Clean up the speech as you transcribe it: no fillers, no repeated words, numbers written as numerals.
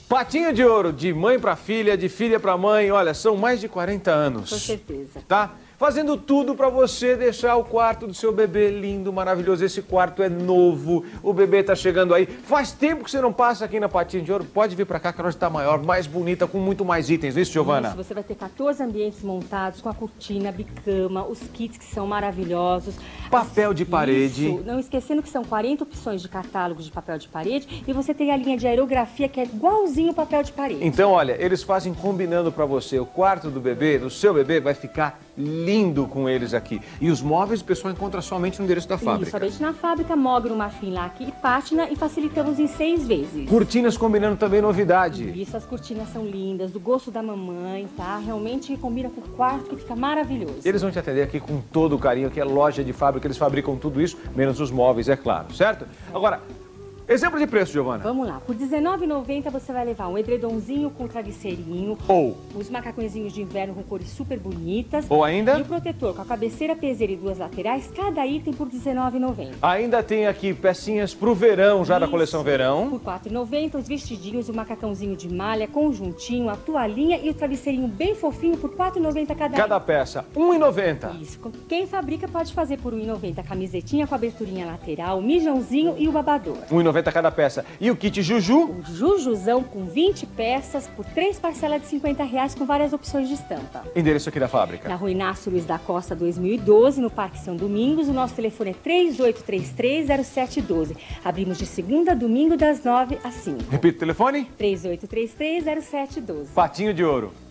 Patinho de ouro, de mãe para filha, de filha para mãe, olha, são mais de 40 anos. Com certeza. Tá? Fazendo tudo para você deixar o quarto do seu bebê lindo, maravilhoso. Esse quarto é novo, o bebê tá chegando aí. Faz tempo que você não passa aqui na Patinho de Ouro. Pode vir para cá que a loja está maior, mais bonita, com muito mais itens. Não é isso, Giovana? Isso, você vai ter 14 ambientes montados com a cortina, a bicama, os kits que são maravilhosos. Papel de parede. Isso, não esquecendo que são 40 opções de catálogo de papel de parede e você tem a linha de aerografia que é igualzinho o papel de parede. Então, olha, eles fazem combinando para você. O quarto do bebê, do seu bebê, vai ficar lindo com eles aqui. E os móveis o pessoal encontra somente no endereço da fábrica. Isso, somente na fábrica, Mogno, Marfim, Laque e Pátina, e facilitamos em 6 vezes. Cortinas combinando também novidade. Isso, as cortinas são lindas, do gosto da mamãe, tá? Realmente combina com o quarto, que fica maravilhoso. Eles vão te atender aqui com todo o carinho, que é loja de fábrica, eles fabricam tudo isso, menos os móveis, é claro, certo? Agora, exemplo de preço, Giovana. Vamos lá, por R$19,90 você vai levar um edredomzinho com travesseirinho, Ou os macacõezinhos de inverno com cores super bonitas, Ou ainda? e o protetor com a cabeceira, peseira e 2 laterais, cada item por R$19,90. Ainda tem aqui pecinhas pro verão, já da coleção verão. Por R$4,90, os vestidinhos, o macacãozinho de malha, conjuntinho, a toalhinha e o travesseirinho bem fofinho por R$4,90 Cada peça, R$1,90. Isso. Quem fabrica pode fazer por R$1,90 a camisetinha com a aberturinha lateral, o mijãozinho e o babador. R$1,90 cada peça. E o kit Juju? O Jujuzão com 20 peças por 3 parcelas de R$50 com várias opções de estampa. Endereço aqui da fábrica. Na Rua Inácio Luiz da Costa, 2012, no Parque São Domingos. O nosso telefone é 3833-0712. Abrimos de segunda a domingo, das 9 às 5. Repita o telefone. 3833-0712. Patinho de Ouro.